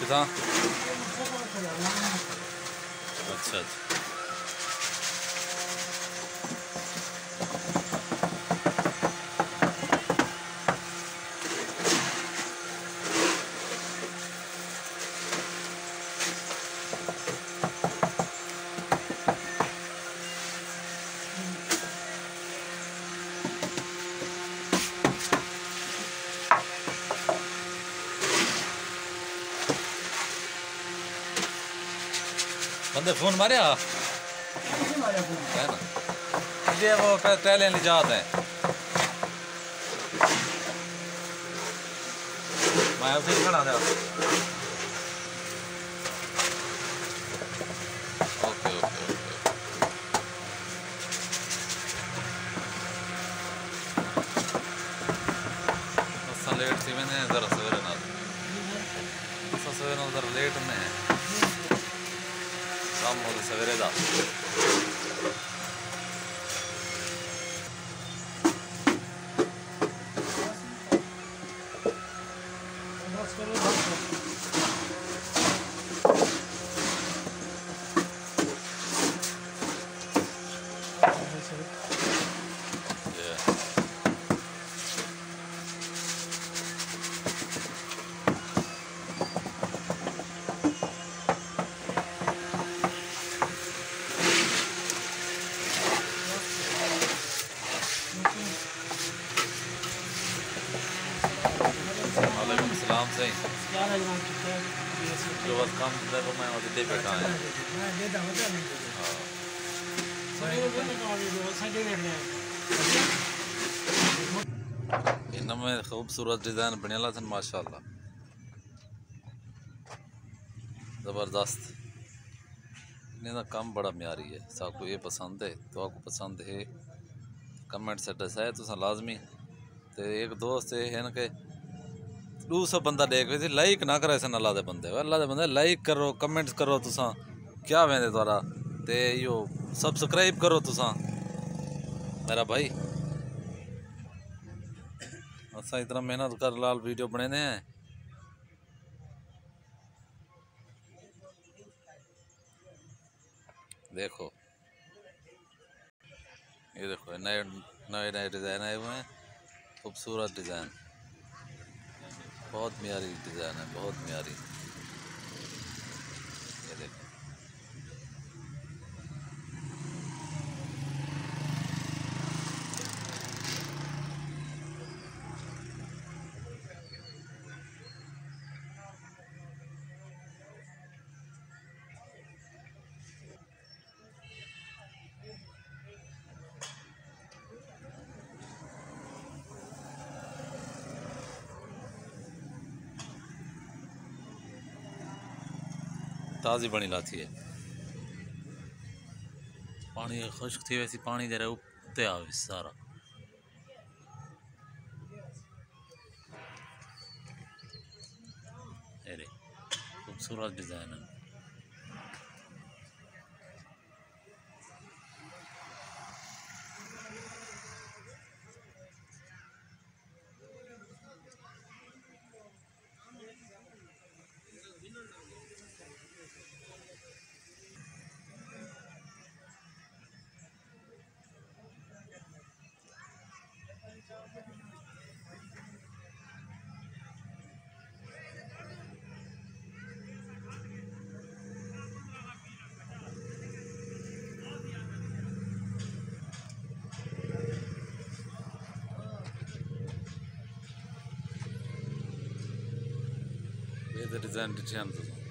कितना? अच्छा अच्छा बंदे फोन मारे है ना ये वो टहले ले जाते हैं मैं उसे खड़ा था ओके ओके ओके असा लेट थी मैंने जरा सवेरे ना जरा लेट में है काम हो सवेरे दा सलाम सही जो बस काम करता है मैं और दे बैठा है इनमें खूबसूरत डिज़ाइन बनेला था माशाल्लाह ज़बरदस्त इन्हें काम बड़ा म्यारी है सबको ये पसंद है तो आपको पसंद है कमेंट से दसाए तो लाजमी तो एक दोस्त है ना के 200 बंदा देख रहे थे लाइक ना करे अल्लाह दे बंदे लाइक करो कमेंट्स करो तुसा क्या वेंदे द्वारा ते यो सब्सक्राइब करो तुसा मेरा भाई असा इतना मेहनत कर लाल वीडियो बने हैं देखो ये देखो नए नए नए डिज़ाइन आए हुए हैं खूबसूरत डिज़ाइन बहुत म्यारी डिज़ाइन है बहुत म्यारी ये देखो ताज़ी बनी लाती है पानी खुश्क थी वैसी पानी जरा उत्ते आवे सारा अरे खूबसूरत डिज़ाइन है ये डिज़ाइन डिजाइन